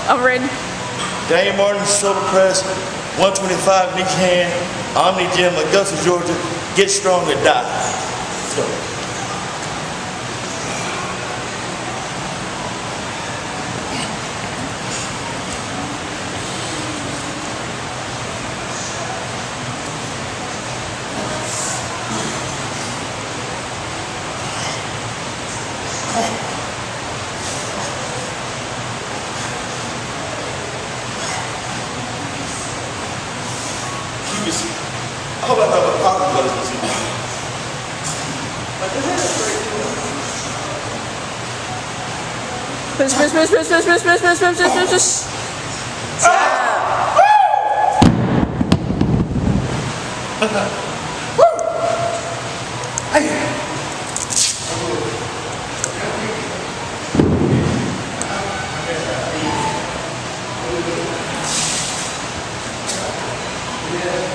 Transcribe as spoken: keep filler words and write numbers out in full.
I'm ready. Daniel Martin shoulder press, one twenty-five in each hand, Omni Gym, Augusta, Georgia. Get strong or die. Let's go. I hope I know what problem goes with you. Push, push, push, push, push, push, push, push, push, push, push, push. Woo! Hey! Yeah.